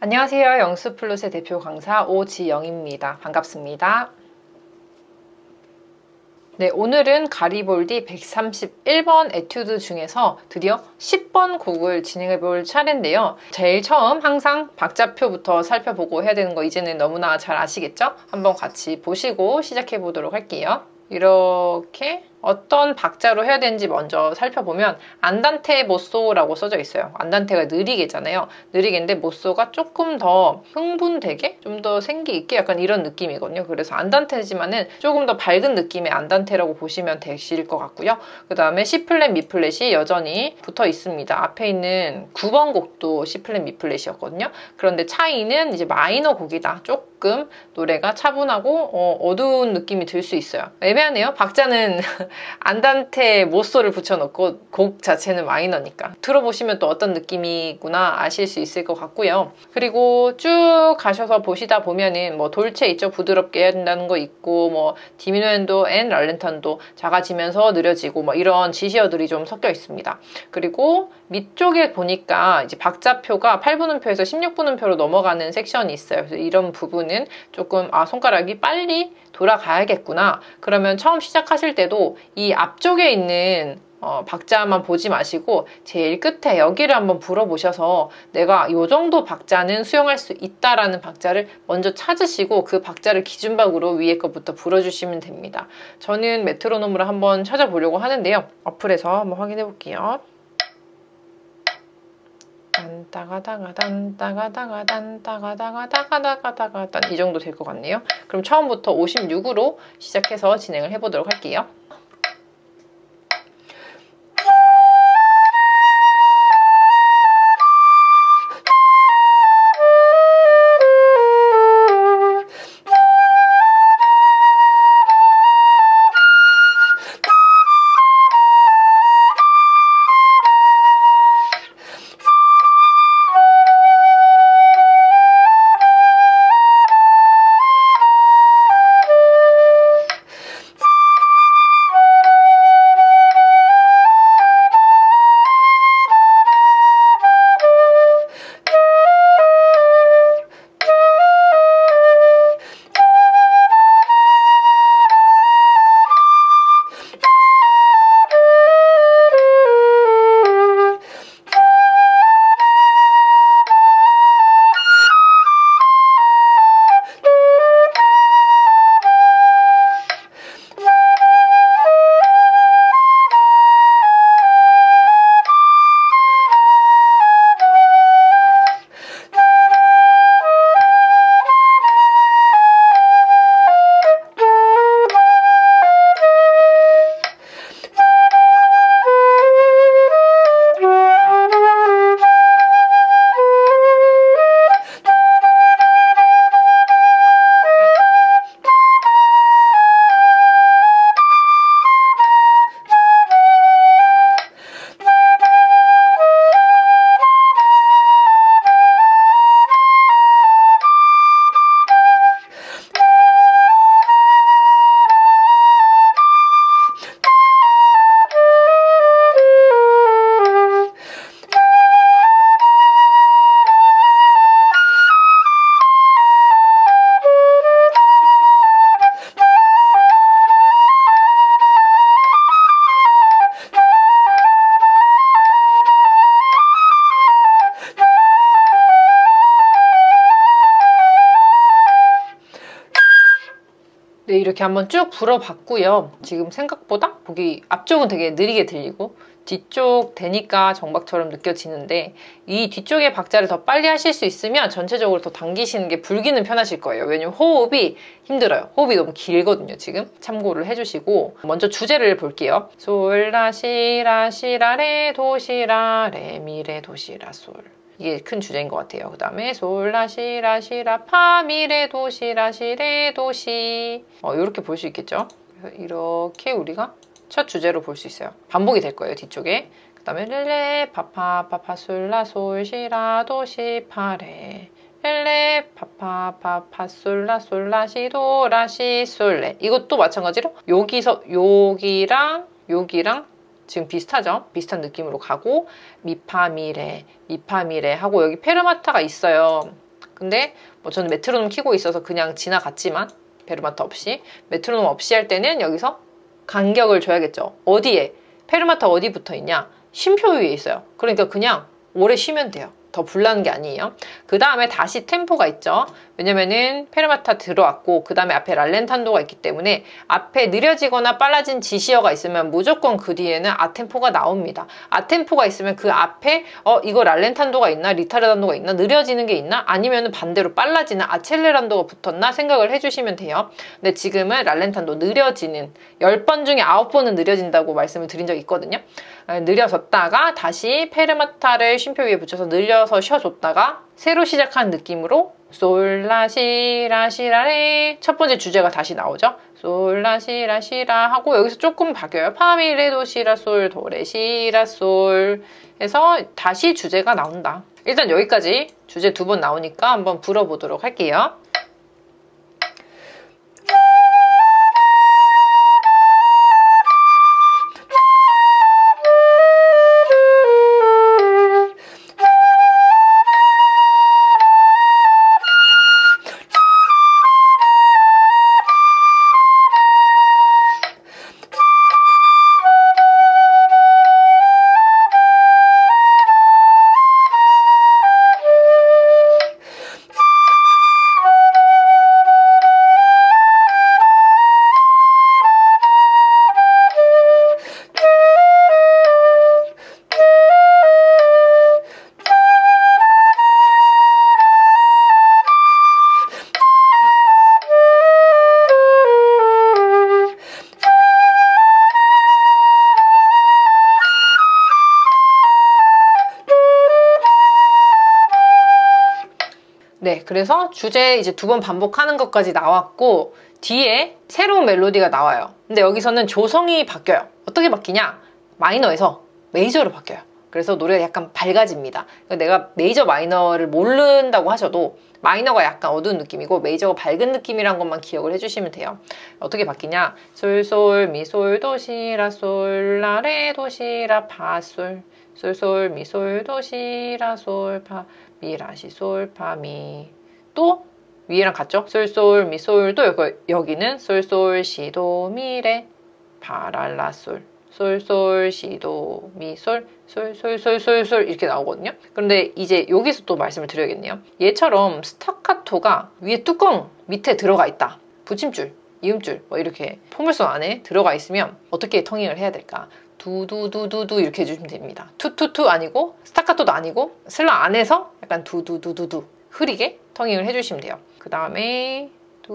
안녕하세요. 영수플룻의 대표 강사 오지영입니다. 반갑습니다. 네, 오늘은 가리볼디 131번 에튜드 중에서 드디어 10번 곡을 진행해 볼 차례인데요. 제일 처음 항상 박자표부터 살펴보고 해야 되는 거 이제는 너무나 잘 아시겠죠? 한번 같이 보시고 시작해 보도록 할게요. 이렇게 어떤 박자로 해야 되는지 먼저 살펴보면 안단테 모쏘라고 써져 있어요. 안단테가 느리게잖아요. 느리게인데 모쏘가 조금 더 흥분되게 좀 더 생기 있게 약간 이런 느낌이거든요. 그래서 안단테지만은 조금 더 밝은 느낌의 안단테라고 보시면 되실 것 같고요. 그 다음에 C플랫 미플랫이 여전히 붙어 있습니다. 앞에 있는 9번 곡도 C플랫 미플랫이었거든요. 그런데 차이는 이제 마이너 곡이다. 조금 노래가 차분하고 어두운 느낌이 들 수 있어요. 애매하네요. 박자는 안단테 모쏘를 붙여놓고 곡 자체는 마이너니까 들어보시면 또 어떤 느낌이구나 아실 수 있을 것 같고요. 그리고 쭉 가셔서 보시다 보면은 뭐 돌체 있죠. 부드럽게 해야 된다는 거 있고 뭐 디미누엔도 앤 랄렌탄도 작아지면서 느려지고 뭐 이런 지시어들이 좀 섞여 있습니다. 그리고 밑쪽에 보니까 이제 박자표가 8분음표에서 16분음표로 넘어가는 섹션이 있어요. 그래서 이런 부분은 조금 손가락이 빨리 돌아가야겠구나. 그러면 처음 시작하실 때도 이 앞쪽에 있는 박자만 보지 마시고 제일 끝에 여기를 한번 불어보셔서 내가 이 정도 박자는 수용할 수 있다라는 박자를 먼저 찾으시고 그 박자를 기준박으로 위에 것부터 불어주시면 됩니다. 저는 메트로놈으로 한번 찾아보려고 하는데요. 어플에서 한번 확인해 볼게요. 딴따가다가단 이 정도 될 것 같네요. 그럼 처음부터 56으로 시작해서 진행을 해보도록 할게요. 네, 이렇게 한번 쭉 불어봤고요. 지금 생각보다 보기 앞쪽은 되게 느리게 들리고 뒤쪽 되니까 정박처럼 느껴지는데 이 뒤쪽의 박자를 더 빨리 하실 수 있으면 전체적으로 더 당기시는 게 불기는 편하실 거예요. 왜냐면 호흡이 힘들어요. 호흡이 너무 길거든요. 지금 참고를 해주시고 먼저 주제를 볼게요. 솔, 라, 시, 라, 시, 라, 레, 도, 시, 라, 레, 미, 레, 도, 시, 라, 솔. 이게 큰 주제인 것 같아요. 그 다음에 솔, 라, 시, 라, 시, 라, 파, 미, 레, 도, 시, 라, 시, 레, 도, 시. 이렇게 볼 수 있겠죠? 그래서 이렇게 우리가 첫 주제로 볼 수 있어요. 반복이 될 거예요, 뒤쪽에. 그 다음에 렐레, 파파, 파파, 솔, 라, 솔, 시, 라, 도, 시, 파, 레. 렐레, 파파, 파파, 솔, 라, 솔, 라, 시, 도, 라, 시, 솔, 레. 이것도 마찬가지로 여기서 여기랑 지금 비슷하죠? 비슷한 느낌으로 가고 미파 미레 하고 여기 페르마타가 있어요. 근데 뭐 저는 메트로놈 키고 있어서 그냥 지나갔지만 페르마타 없이, 메트로놈 없이 할 때는 여기서 간격을 줘야겠죠. 어디에? 페르마타 어디 붙어 있냐? 쉼표 위에 있어요. 그러니까 그냥 오래 쉬면 돼요. 더 불나는 게 아니에요. 그 다음에 다시 템포가 있죠. 왜냐면은 페르마타 들어왔고 그 다음에 앞에 랄렌탄도가 있기 때문에 앞에 느려지거나 빨라진 지시어가 있으면 무조건 그 뒤에는 아템포가 나옵니다. 아템포가 있으면 그 앞에 이거 랄렌탄도가 있나 리타르단도가 있나 느려지는 게 있나 아니면은 반대로 빨라지는 아첼레란도가 붙었나 생각을 해주시면 돼요. 근데 지금은 랄렌탄도 느려지는 10번 중에 9번은 느려진다고 말씀을 드린 적이 있거든요. 느려졌다가 다시 페르마타를 쉼표 위에 붙여서 늘려서 쉬어줬다가 새로 시작한 느낌으로 솔라시라시라레 첫 번째 주제가 다시 나오죠. 솔라시라시라 하고 여기서 조금 바뀌어요. 파미레도시라 솔 도레시라 솔 해서 다시 주제가 나온다. 일단 여기까지 주제 2번 나오니까 한번 불어보도록 할게요. 네, 그래서 주제 이제 2번 반복하는 것까지 나왔고 뒤에 새로운 멜로디가 나와요. 근데 여기서는 조성이 바뀌어요. 어떻게 바뀌냐? 마이너에서 메이저로 바뀌어요. 그래서 노래가 약간 밝아집니다. 그러니까 내가 메이저 마이너를 모른다고 하셔도 마이너가 약간 어두운 느낌이고 메이저가 밝은 느낌이란 것만 기억을 해주시면 돼요. 어떻게 바뀌냐? 솔솔 미솔 도시라 솔라레 도시라 파솔 솔솔 미솔 도시라 솔파 미라시 솔파미 또 위에랑 같죠? 솔솔 미솔도 여기는 솔솔 시도 미레 파랄라솔 솔솔 시도 미솔 솔솔솔솔솔 이렇게 나오거든요. 그런데 이제 여기서 또 말씀을 드려야겠네요. 얘처럼 스타카토가 위에 뚜껑 밑에 들어가 있다. 붙임줄, 이음줄 뭐 이렇게 포물선 안에 들어가 있으면 어떻게 텅잉을 해야 될까? 두두두두두 이렇게 해주시면 됩니다. 투투투 아니고 스타카토도 아니고 슬러 안에서 약간 두두두두두 흐리게 텅잉을 해주시면 돼요. 그 다음에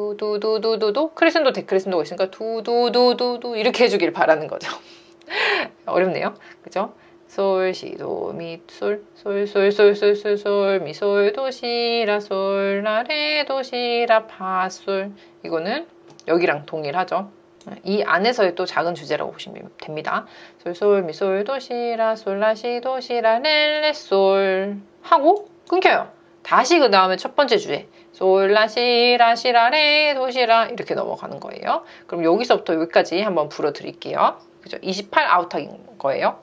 두두두두두두 크레센도 데크레센도가 있으니까 두두두두두 이렇게 해주길 바라는 거죠. 어렵네요. 그죠? 솔, 시, 도, 미, 솔, 솔, 솔, 솔, 솔, 솔, 솔, 미, 솔, 도, 시, 라, 솔, 라, 레, 도, 시, 라, 파, 솔 이거는 여기랑 동일하죠. 이 안에서의 또 작은 주제라고 보시면 됩니다. 솔, 솔, 미, 솔, 도, 시, 라, 솔, 라, 시, 도, 시, 라, 레, 레, 솔 하고 끊겨요. 다시 그 다음에 첫 번째 주제 솔, 라, 시, 라, 시, 라, 레, 도, 시, 라 이렇게 넘어가는 거예요. 그럼 여기서부터 여기까지 한번 불어드릴게요. 그죠? 28 아웃탁인 거예요.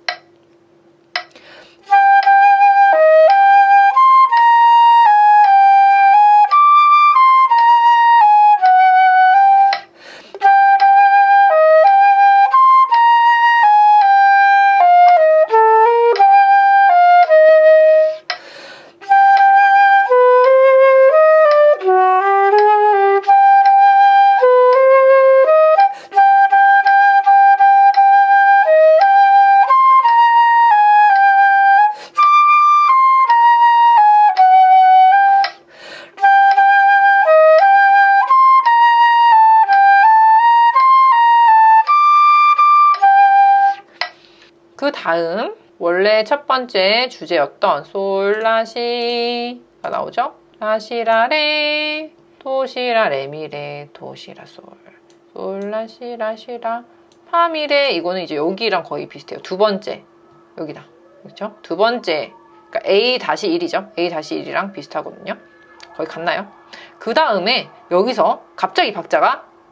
그 다음 원래 첫 번째 주제였던 솔라시가 나오죠. 라시라레 도시라 레미레 도시라 솔 솔라시라시라 파미레 이거는 이제 여기랑 거의 비슷해요. 두 번째 여기다 그렇죠? 두 번째 그러니까 A-1이죠. A-1이랑 비슷하거든요. 거의 같나요? 그 다음에 여기서 갑자기 박자가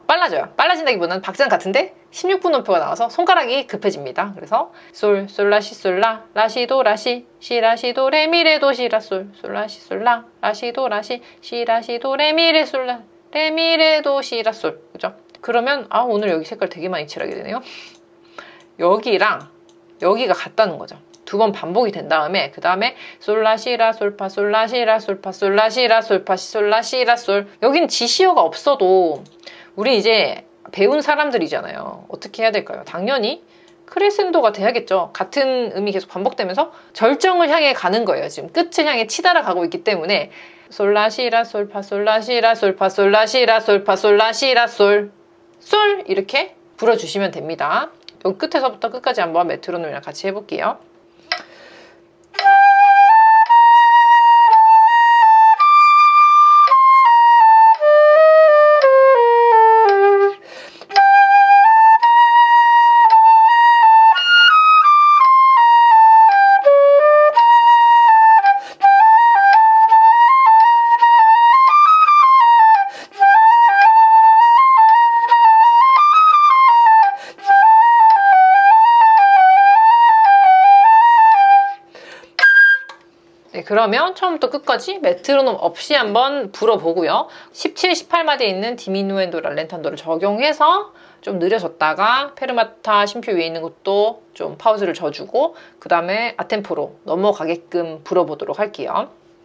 빨라져요. 빨라진다기보다는 박자는 같은데 16분음표가 나와서 손가락이 급해집니다. 그래서 솔, 솔라시, 솔라, 라시도, 라시, 시라시도, 레미레도, 시라, 솔, 솔라시, 솔라, 라시도, 라시, 시라시도, 레미레, 솔라, 레미레도, 시라, 솔. 그죠? 그러면 오늘 여기 색깔 되게 많이 칠하게 되네요. 여기랑 여기가 같다는 거죠. 두 번 반복이 된 다음에 그 다음에 솔라시라 솔파 솔라시라 솔파 솔라시라 솔파 솔라시라 솔. 여기는 지시어가 없어도 우리 이제 배운 사람들이잖아요. 어떻게 해야 될까요? 당연히 크레센도가 돼야겠죠. 같은 음이 계속 반복되면서 절정을 향해 가는 거예요. 지금 끝을 향해 치달아 가고 있기 때문에 솔라시라 솔파 솔라시라 솔파 솔라시라 솔파 솔라시라 솔 솔 이렇게 불어주시면 됩니다. 여기 끝에서부터 끝까지 한번 메트로놈이랑 같이 해볼게요. 그러면 처음부터 끝까지 메트로놈 없이 한번 불어보고요. 17, 18마디에 있는 디미누엔도, 랄렌탄도를 적용해서 좀 느려졌다가 페르마타 심표 위에 있는 것도 좀 파우즈를 줘주고 그 다음에 아템포로 넘어가게끔 불어보도록 할게요.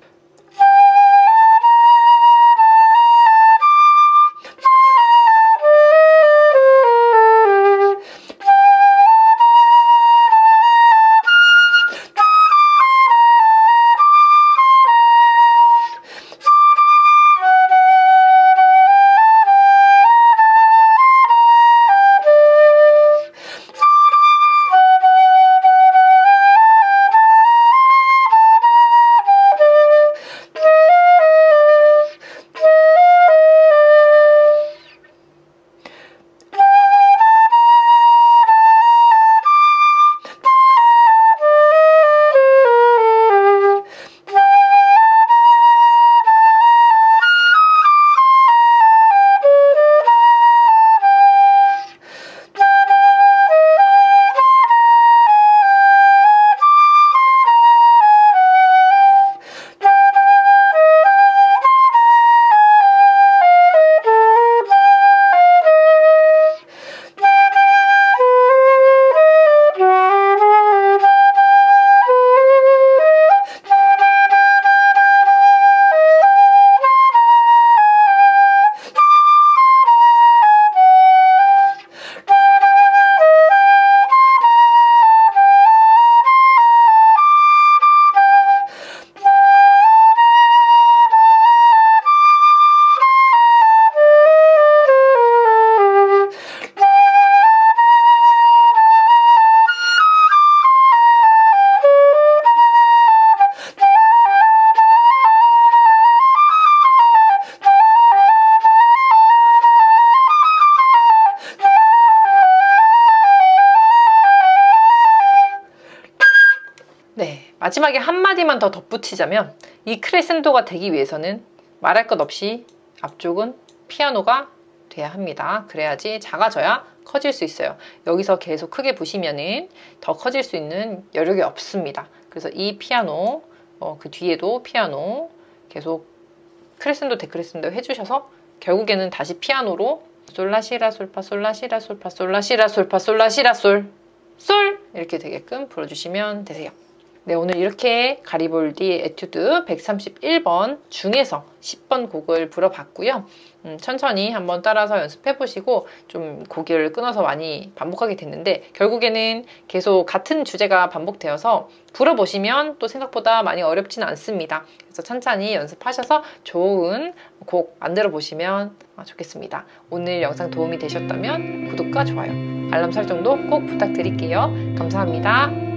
마지막에 한마디만 더 덧붙이자면 이 크레센도가 되기 위해서는 말할 것 없이 앞쪽은 피아노가 돼야 합니다. 그래야지 작아져야 커질 수 있어요. 여기서 계속 크게 부시면은 더 커질 수 있는 여력이 없습니다. 그래서 이 피아노, 그 뒤에도 피아노 계속 크레센도 데크레센도 해주셔서 결국에는 다시 피아노로 솔라시라 솔파 솔라시라 솔파 솔라시라 솔파 솔라시라 솔 이렇게 되게끔 불어주시면 되세요. 네, 오늘 이렇게 가리볼디 에튜드 131번 중에서 10번 곡을 불어봤고요. 천천히 한번 따라서 연습해보시고 좀 고개를 끊어서 많이 반복하게 됐는데 결국에는 계속 같은 주제가 반복되어서 불어보시면 또 생각보다 많이 어렵진 않습니다. 그래서 천천히 연습하셔서 좋은 곡 만들어 보시면 좋겠습니다. 오늘 영상 도움이 되셨다면 구독과 좋아요, 알람 설정도 꼭 부탁드릴게요. 감사합니다.